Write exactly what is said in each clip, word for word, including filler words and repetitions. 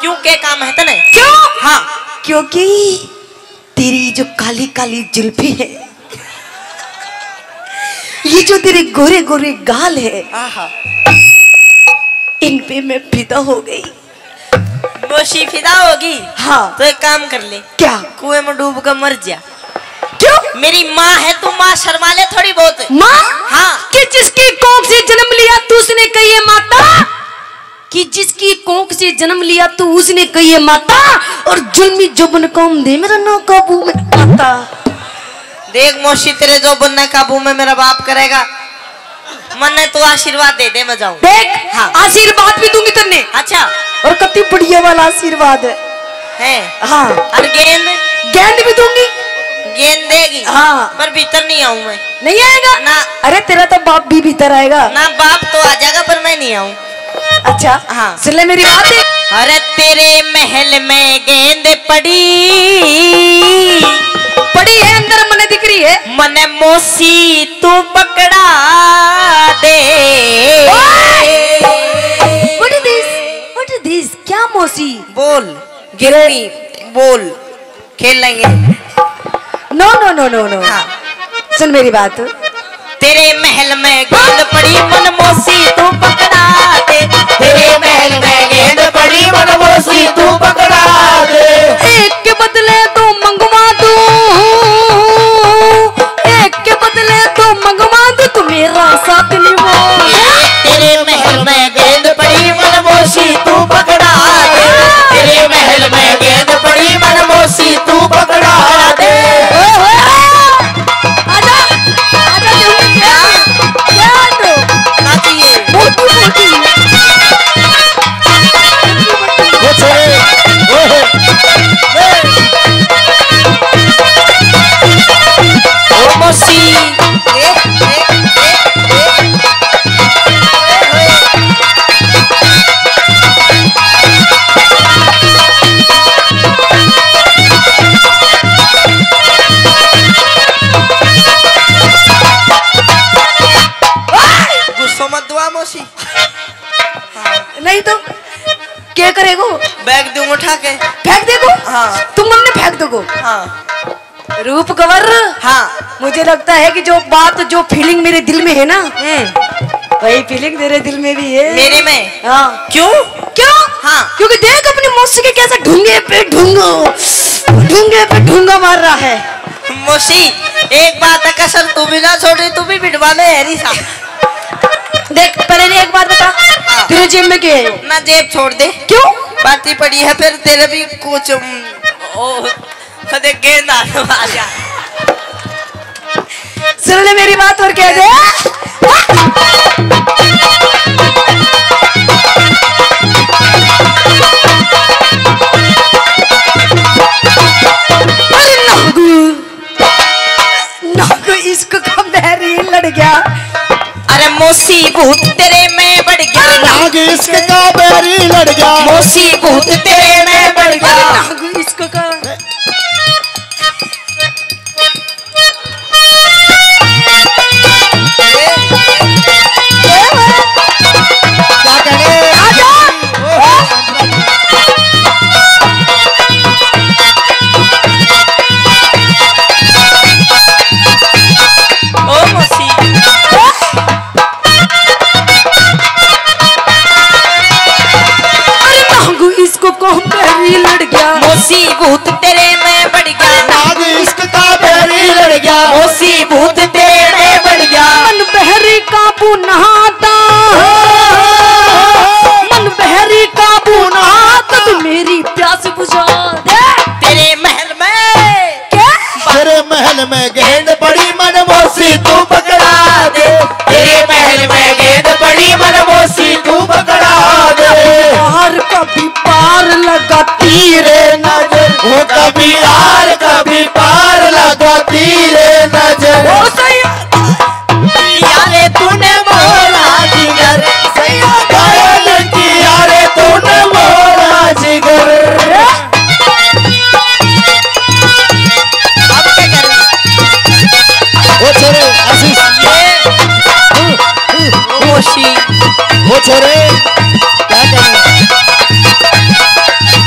क्यों के काम है तने? क्यों? हाँ क्योंकि तेरी जो काली काली जुल्फी है, ये जो तेरे गोरे गोरे गाल है, आहा इन पे मैं फिदा हो गई। मोशी फिदा होगी? हाँ। तो एक काम कर ले। क्या? कुएं में डूब कर मर जा। क्यों? मेरी माँ है, तू माँ शर्मा ले थोड़ी बहुत। माँ? हाँ। कि जिसकी कोख से जन्म लिया तू उसने कही है माता, कि जिसकी कोख से जन्म लिया तू उसने कही है माता, और जुल्मी जुबन कौम दे मेरा ना काबू में आता। देख मोशी, तेरे जो बनना काबू में मेरा बाप करेगा। मन ने तो आशीर्वाद दे दे, मैं जाऊं। देख हाँ। आशीर्वाद भी दूंगी तुमने। अच्छा। और कितनी बढ़िया वाला आशीर्वाद है। है? हाँ। और गेंद? गेंद भी दूंगी। गेंद देगी? हाँ। पर भीतर नहीं आऊं मैं। नहीं आएगा ना। अरे तेरा तो बाप भी भीतर आएगा ना। बाप तो आ जाएगा पर मैं नहीं आऊं। अच्छा। हाँ। सुन ले मेरी बात है। अरे तेरे महल में गेंद पड़ी पड़ी है अंदर, मने दिख रही है। मने मोसी तू पकड़ा दे। What is this? What is this? क्या मोसी? बोल गिरनी, बोल खेल लेंगे। No no no no no. हाँ। सुन मेरी बात। तेरे महल में गेंद पड़ी मन मोसी तू पकड़ा दे। तेरे महल में गेंद पड़ी मन मोसी तू पकड़ा दे। एक के बदले दो मंगवा दूं, एक के बदले दो मंगवा दूं, तू मेरा साथ निभा। तेरे महल में गेंद पड़ी मन मोसी तू पकड़ा दे। तेरे महल में गेंद पड़ी मन मोसी तू पकड़ा दे। आजा आजा जल्दी। क्या क्या तो नाचिए। मोटी मोटी वो छोड़े ओए ओ मोसी ए ए ए गुस्सा मत दुआ मोसी। नहीं तो क्या करेगो? बैग दूं उठा के। फेंक देगो? हाँ। तुम मन में फेंक दोगो? हाँ रूप गवर। हाँ। मुझे लगता है कि जो बात जो फीलिंग मेरे दिल में है ना, वही फीलिंग तेरे दिल में भी है। मेरे में? हाँ। क्यों? क्यों? हाँ। क्योंकि देख अपनी मौसी के कैसा ढूंगे पे ढूंगा, ढूंगे पे ढूंगा मार रहा है। मोसी एक बात है, कसर तू भी ना छोड़, तू भी बिटवा में है रिसा। देख पहले ने एक बात बता, तेरे जेब में क्या है? ना जेब छोड़ दे। क्यों? बाती पड़ी है, फिर तेरे भी कुछ ओ कदे गेंद आ जा। सुन ले मेरी बात और कह दे। अरे नागू, नागू इसको कब बहरी लड़ गया। अरे मोसी भूत तेरे में बढ़ गया। नाग इसके का बैरी लड़ गया। मोसी भूत तेरे में बढ़ गया। नागू इसको का क्या कहने? आजा। ओ मोसी अरे नागू इसको कौन बहरी लड़ गया। मोसी भूत तेरे में बढ़ गया। नाग इसके का बैरी लड़ गया। मोसी भूत तेरे में बढ़ गया। मन बहरी काबू नहाता, मन बहरी काबू नहाता, तू मेरी प्यास बुझा दे। तेरे महल में क्या? तेरे महल में गेंद पड़ी मन मोसी तू पकड़ा दे। तेरे महल में गेंद पड़ी मन मोसी तू पकड़ा दे। पार कभी पार लगा तीरे नजर वो कभी आर कभी पार लगा तीरे नजर। ओ सही। यारे तूने मोरा जिगर सैया घायल किया रे तूने मोरा जिगर। अब क्या करें? वो छोरे आशीष, मोशी वो छोरे क्या करें?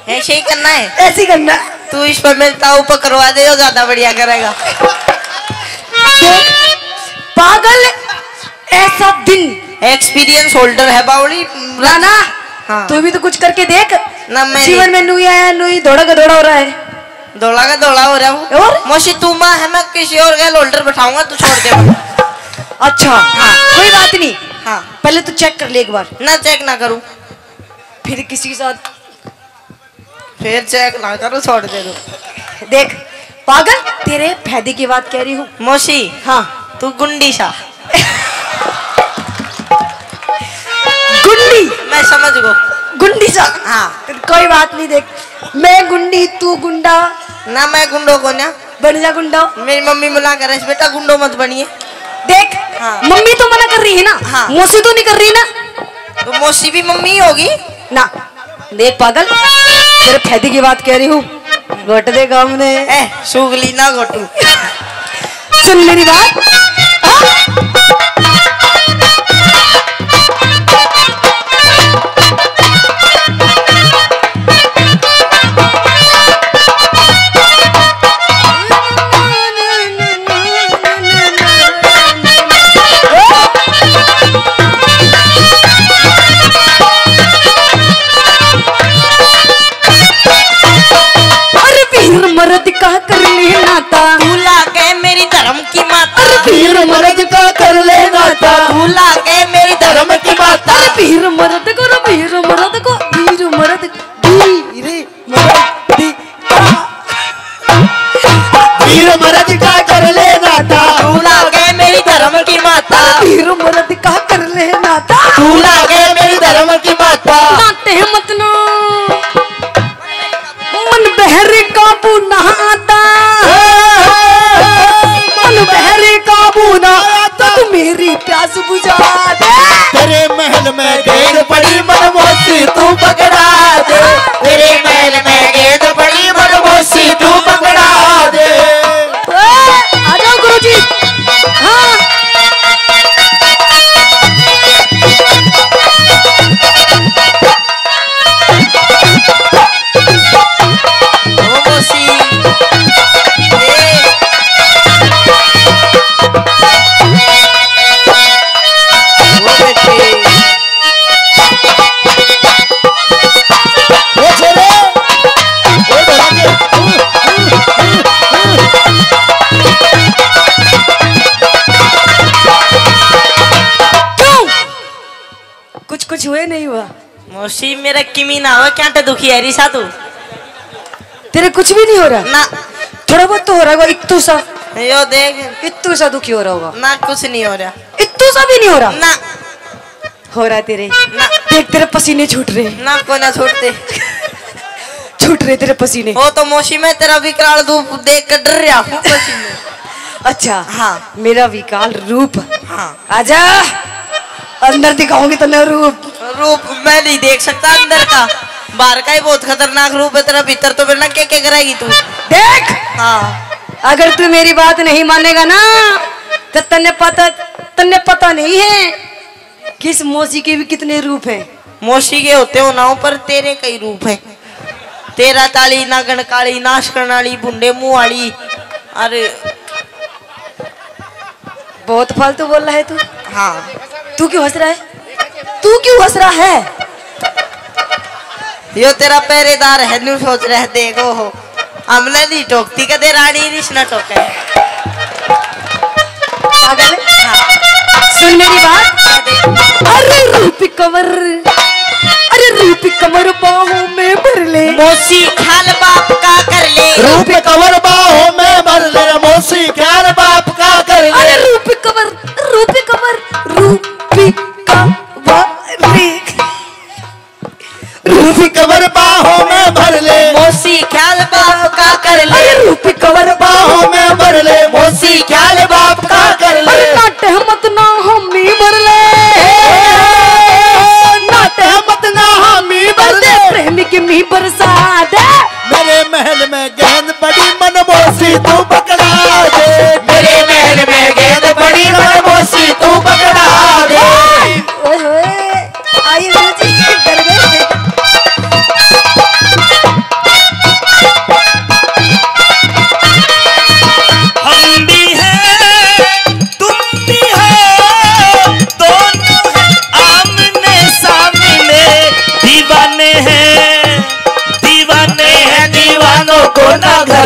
ऐसे ही करना है। ऐसे ही करना। तू इस पर मिलता ऊपर करवा दे, ज्यादा बढ़िया करेगा। देख पागल, ऐसा दिन एक्सपीरियंस होल्डर है बावली ना ना। हाँ। तू भी तो कुछ करके देख ना। मैं जीवन में नुई आया नुई दौड़ा का दौड़ा हो रहा है। दौड़ा का दौड़ा हो रहा हूँ। और मोशी तू माँ है, मैं किसी और का होल्डर बैठाऊंगा, तू छोड़ दे। अच्छा हाँ कोई बात नहीं। हाँ पहले तू चेक कर ले एक बार, ना चेक ना करूँ, फिर किसी के साथ फिर चेक ना करूँ, छोड़ दे दो। देख पागल, तेरे फायदे की बात कह रही हूँ। मोशी हाँ तू गुंडी सा। गुंडी, मैं समझ गो। गुंडी सा। हाँ तो कोई बात नहीं। देख मैं गुंडी तू गुंडा, ना मैं गुंडो को ना। बन जा गुंडा। मेरी मम्मी बुला कर बेटा गुंडो मत बनिए। देख हाँ। मम्मी तो मना कर रही है ना। हाँ। मौसी तो नहीं कर रही ना। तो मौसी भी मम्मी ही होगी ना। देख पागल, तेरे फायदे की बात कह रही हूँ। घोट दे काम ने। ए सुगली ना घोटू। सुन मेरी बात। मर्द का कर ले नाता, भूला के मेरी धर्म की माता। वीर मर्द का कर ले नाता, भूला के मेरी धर्म की माता। वीर मर्द को वीर मर्द को वीर मर्द वीर मर्द वीर मर्द का कर ले नाता, भूला के मेरी धर्म की माता। वीर मर्द का कर ले नाता, भूला के मेरी धर्म की माता। नाते मत ना मन बहरे काबू ना आता, मन बहरे काबू ना आता। तू मेरी प्यास बुझा दे। तेरे महल में गेंद पड़ी मनमोसी तू पकड़ा दे, तेरे महल में गेंद पड़ी मनमोसी तू पकड़ा दे। आ जाओ गुरुजी। हाँ कुछ कुछ हुए नहीं हुआ। मौसी मेरा किमी ना हो क्या दुखी है रिसा तू। तेरे कुछ भी नहीं हो रहा ना। थोड़ा बहुत तो हो रहा होगा। इत्तू सा यो देख, इत्तू सा दुखी हो रहा होगा ना कुछ नहीं हो रहा। इत्तू सा भी नहीं हो रहा ना हो रहा तेरे। ना देख तेरे पसीने छूट रहे, ना को ना छोड़ते छूट रहे तेरे पसीने। हो तो मौसी में तेरा विकराल रूप देख कर डर रहा हूँ पसीने। अच्छा हाँ मेरा विकाल रूप। हाँ आजा अंदर दिखाओगे तो न रूप। रूप मैं नहीं देख सकता अंदर का, बाहर का ही बहुत खतरनाक रूप है तेरा, भीतर तो फिर ना क्या क्या कराएगी तू। देख हाँ अगर तू मेरी बात नहीं मानेगा ना तो तन्ने पता तन्ने पता नहीं है किस मौसी के भी कितने रूप हैं। मौसी के होते हो ना पर तेरे कई रूप हैं। तेरा ताली ना गणकाली नाश करनाली बुंडे मुंह वाली। अरे बहुत फालतू बोल रहा है तू। हाँ तू क्यों हंस रहा है? तू क्यों हंस रहा है? यो तेरा पहरेदार है न्यू सोच रहे देखो हो हमने नहीं टोकती कदे रानी रिश न टोके। पागल है? हाँ। सुन मेरी बात। अरे रूपी कमर, अरे रूपी कमर बाहों में भर ले। मौसी ख्याल बाप का कर ले। रूप कमर बाहों में भर ले, मौसी ख्याल बाप का कर ले। अरे रूपी कमर, रूपी कमर, रूपी कमर रूपी कमर बाहों में भर ले, मौसी ख्याल बाप का कर ले। अरे रूपी कमर बाहों में भर ले, मौसी ख्याल बाप का कर ले। अरे नाटे मत ना हमी भर ले, नाटे मत ना हमी भर ले। प्रेमी की मी बरसा दे। मेरे महल में गेंद पड़ी मनमोसी तू पकड़ा दे, मेरे महल में गेंद पड़ी मनमोसी तू पकड़ा दे। ओए होए आई गुरुजी डर गए।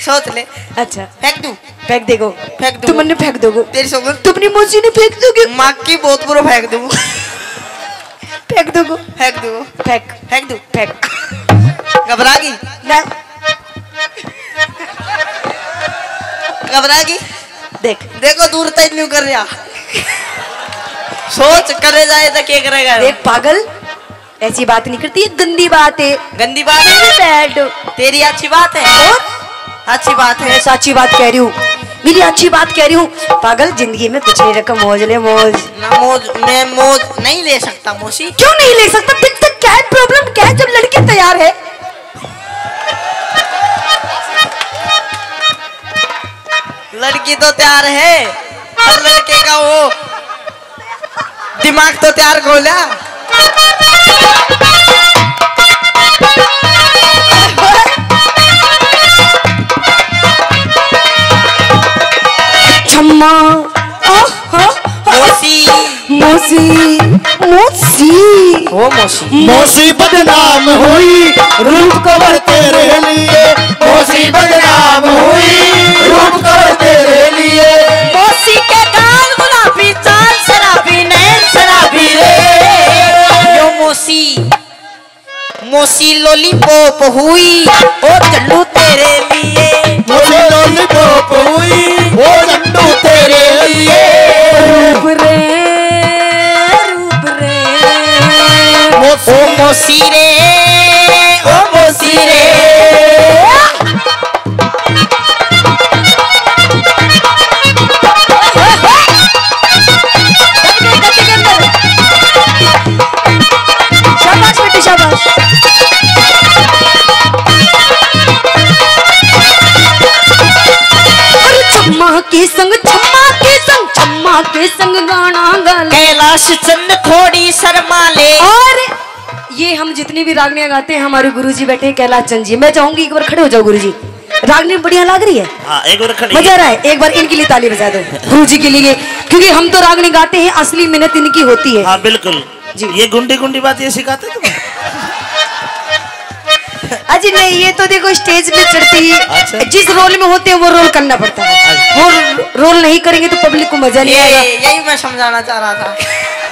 सोच ले। अच्छा फेंक दूं? फेंक देगो। फेंक दूं। तुम मन्ने फेंक दोगे। तेरी सोच तुम अपनी मौसी ने फेंक दोगे। माँ की बहुत बुरा फेंक दूं। फेंक दोगे। फेंक दूं। फेंक फेंक दूं। फेंक। घबरा गई? ना घबरा गई? देख देखो दूर तक नहीं कर रहा। सोच करे जाए तो क्या करेगा? देख पागल, ऐसी बात नहीं करती, ये गंदी बात है। गंदी बात है? बैड। तेरी अच्छी बात है। और अच्छी बात है। मैं सच्ची बात कह रही हूँ, मेरी अच्छी बात कह रही हूँ। पागल, जिंदगी में कुछ नहीं रखा, मौज ले मौज। ना मौज, मैं मौज नहीं ले सकता मौसी। क्यों नहीं ले सकता? फिर तक क्या है प्रॉब्लम, क्या है जब लड़की तैयार है? लड़की तो तैयार है, पर लड़के का वो दिमाग तो तैयार खोला। छम्मा, मौसी मौसी मौसी वो मौसी मौसी बदनाम हुई रूप कवर तेरे लिए, मौसी बदनाम हुई रूप कवर तेरे लिए। मौसी के गाल गुलाबी, चाल शराबी, नैन शराबी रे। यो मौसी मौसी लॉलीपॉप हुई ओ चल्लू तेरे लिए, मौसी लॉलीपॉप हुई वो चंडू तेरे लिए। रूप रे रूप रे ओ मौसी रे ओ मौसी रे। शाबाश बेटी शाबाश। अरे छम्मा के संग छम्मा के संग छम्मा के संग गाना गा ले। कैलाश चंद थोड़ी शर्मा ले। और ये हम जितनी भी रागनियां गाते हैं, हमारे गुरुजी बैठे हैं कैलाश चंद जी। मैं चाहूंगी एक बार खड़े हो जाओ गुरुजी। रागनी बढ़िया लग रही है, हाँ एक बार खड़ी। मजा आ रहा है। एक बार इनके लिए ताली बजा दो गुरुजी के लिए, क्योंकि हम तो रागनी गाते हैं, असली मेहनत इनकी होती है। हाँ बिल्कुल जी। ये गुंडी गुंडी बात ये सिखाते तुम्हें? अजी नहीं, ये तो देखो स्टेज पे चढ़ते ही अच्छा। जिस रोल में होते हैं वो रोल करना पड़ता है। वो रोल नहीं करेंगे तो पब्लिक को मजा नहीं ये आएगा। यही मैं समझाना चाह रहा था।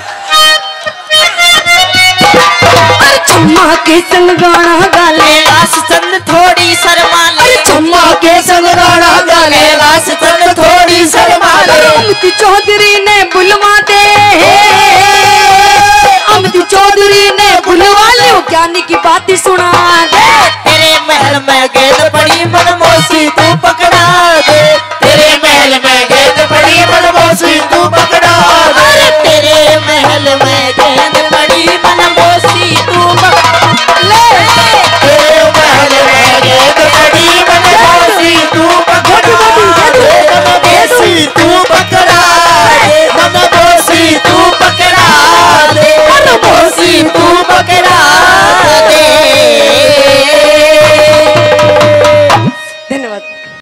अरे छम्मा के संग गाना गा ले। कैलाश चंद थोड़ी शर्मा ले। अरे छम्मा के संग गाना गा ले। कैलाश चंद थोड़ी शर्मा ले। अमित चौधरी ने बुलवा दे, अमित चौधरी ने बुलवा ले, ज्ञानी की बातें सुना दे। तेरे महल में गेंद